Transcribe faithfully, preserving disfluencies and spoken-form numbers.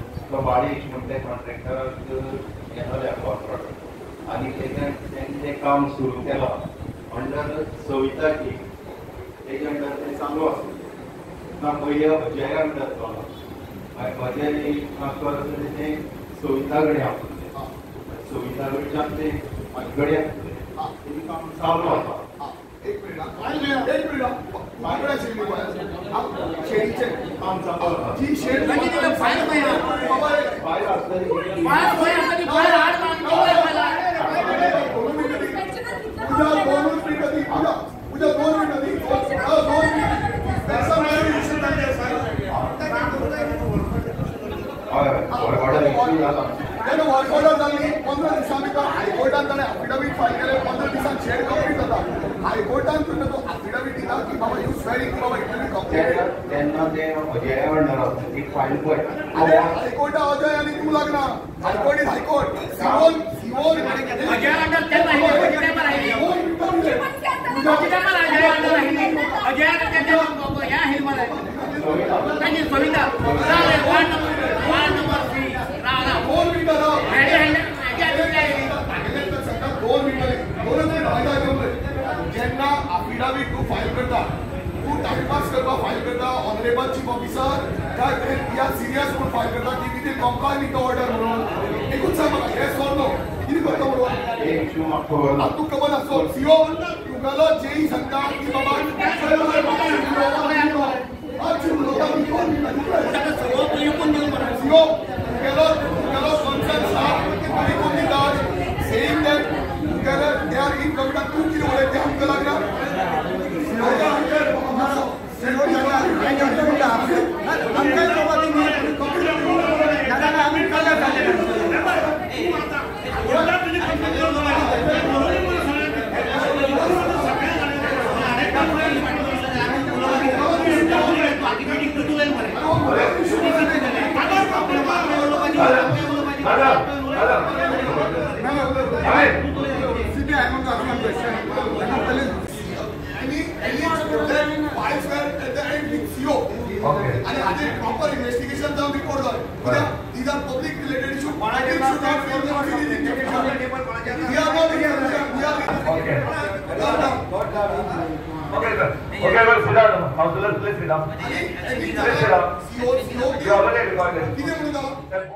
तो बारीक म्हणते कॉन्ट्रॅक्टराक येताले कॉन्ट्रॅक्ट आनी तेजें तें काम सुरू केलां अंडर सविता टी तेजे अंडर तें चालू आसलें ना पयलीं म्हजे अंडर चलना म्हजें ट्रान्सफर जालें तें सविता कडेन आसलें सविता कडच्यान तें म्हाजे कडेन आसलें तेजें काम चालू आसा एक मिनिट एक मिनिट माझ्याकडे शेड शेडीचे काम चालू आसा जी शेड म्हणजे तिला फाईल पाहिजे फायल आसतली फाईल फाईल असली फाईल हाड पूजा दोन मिनिटं दी पूजा पूजा दोन मिनिटं दी दोन मिनिटं पैसा मिळाला हय ऑर्डर इश्यू जाला त्याने वर्क ऑर्डर झाली पंधरा दिवसांनी तर हायकोर्टात त्याने अफिडेविट फाईल केले पंधरा दिवसांत शेड कंप्लीट जाता हायकोर्टान तुमने तो अफिडेविट दिला की बाबा यू स्वेरिंग की बाबा इंटरव्यू कंप्लीट तेन्ना ते म्हजे अंडर आसता ती फायल पळय हायकोर्टा अजय आणि तू लागना हायकोर्ट इज हायकोर्ट सिवोन सिवोन अजय अंडर ते नाही अजय पर आहे अजय पर अजय अंडर आहे अजय त्याच्या या हे मला त्यांनी सविता राले ward number ward number three राला दोन मिनिटं राव अजय अजय दोन मिनिटं दोन मिनिटं जेन्ना अफिडेविट तू फाईल करता तू टाइमपास करता फाईल करता ऑनरेबल चीफ ऑफिसर काय या सिरियस म्हणून फाईल करता की विथ कंप्लाय विथ ऑर्डर म्हणून एकूच सांग मला येस ऑर नो किती करता म्हणून हे इश्यू म्हाका खबर ना तू खबर आसो सीओ तुगेलो जेई सांगता की बाबा सीओ तुगेलो तुगेलो कॉन्सर्न स्टाफ तुमी कोण दितात सेइंग दॅट तुगेलो दे आर इन कमिटमेंट तू कितें उलयता आमकां लागना आणि आधी प्रॉपर इन्व्हेस्टिगेशन जाऊन रिपोर्ट जाय these are public related issues but I should not feel the we are not here we are okay okay sir okay well sit down now let's sit down let's sit down you already recorded